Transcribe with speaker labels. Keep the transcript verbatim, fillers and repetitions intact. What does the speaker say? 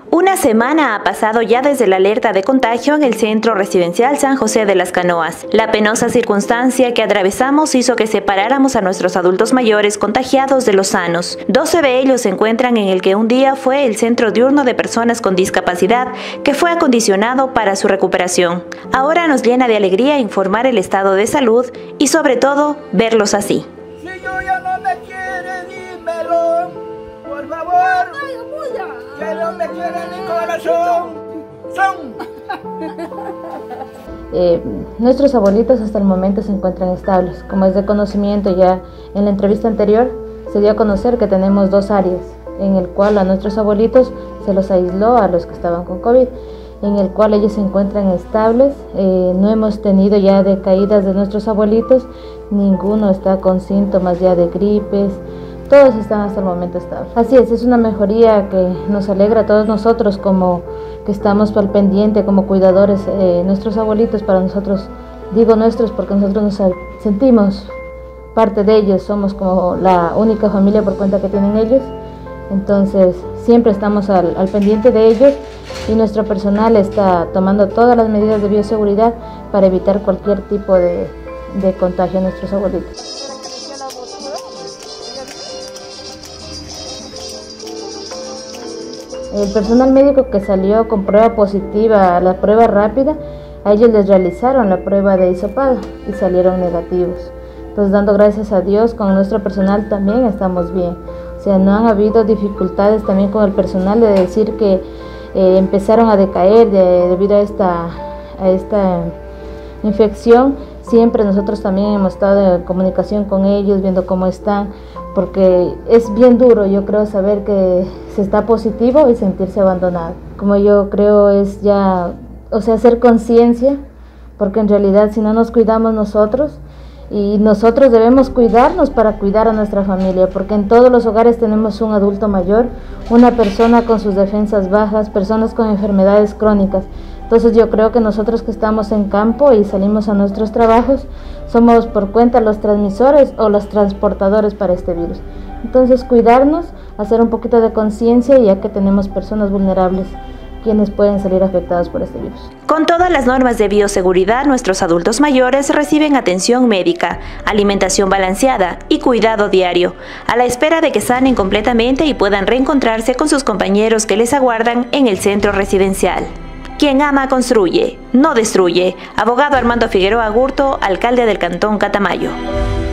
Speaker 1: Una semana ha pasado ya desde la alerta de contagio en el centro residencial San José de las Canoas. La penosa circunstancia que atravesamos hizo que separáramos a nuestros adultos mayores contagiados de los sanos. doce de ellos se encuentran en el que un día fue el centro diurno de personas con discapacidad, que fue acondicionado para su recuperación. Ahora nos llena de alegría informar el estado de salud y sobre todo verlos así.
Speaker 2: Si yo ya no me quiere, dímelo, por favor. Que no me quiere mi corazón. Son.
Speaker 3: Eh, nuestros abuelitos hasta el momento se encuentran estables. Como es de conocimiento, ya en la entrevista anterior se dio a conocer que tenemos dos áreas, en el cual a nuestros abuelitos se los aisló a los que estaban con COVID, en el cual ellos se encuentran estables. Eh, no hemos tenido ya decaídas de nuestros abuelitos, ninguno está con síntomas ya de gripes, todos están hasta el momento estables. Así es, es una mejoría que nos alegra a todos nosotros, como que estamos al pendiente como cuidadores. Eh, nuestros abuelitos, para nosotros, digo nuestros porque nosotros nos sentimos parte de ellos, somos como la única familia por cuenta que tienen ellos. Entonces siempre estamos al, al pendiente de ellos, y nuestro personal está tomando todas las medidas de bioseguridad para evitar cualquier tipo de, de contagio a nuestros abuelitos. El personal médico que salió con prueba positiva a la prueba rápida, a ellos les realizaron la prueba de hisopado y salieron negativos. Entonces, dando gracias a Dios, con nuestro personal también estamos bien. O sea, no han habido dificultades también con el personal de decir que eh, empezaron a decaer de, debido a esta, a esta infección. Siempre nosotros también hemos estado en comunicación con ellos, viendo cómo están, porque es bien duro, yo creo, saber que se está positivo y sentirse abandonado. Como yo creo es ya, o sea, hacer conciencia, porque en realidad si no nos cuidamos nosotros, y nosotros debemos cuidarnos para cuidar a nuestra familia, porque en todos los hogares tenemos un adulto mayor, una persona con sus defensas bajas, personas con enfermedades crónicas. Entonces yo creo que nosotros que estamos en campo y salimos a nuestros trabajos, somos por cuenta los transmisores o los transportadores para este virus. Entonces cuidarnos, hacer un poquito de conciencia, ya que tenemos personas vulnerables quienes pueden salir afectados por este virus.
Speaker 1: Con todas las normas de bioseguridad, nuestros adultos mayores reciben atención médica, alimentación balanceada y cuidado diario, a la espera de que sanen completamente y puedan reencontrarse con sus compañeros que les aguardan en el centro residencial. Quien ama construye, no destruye. Abogado Armando Figueroa Gurto, alcalde del Cantón Catamayo.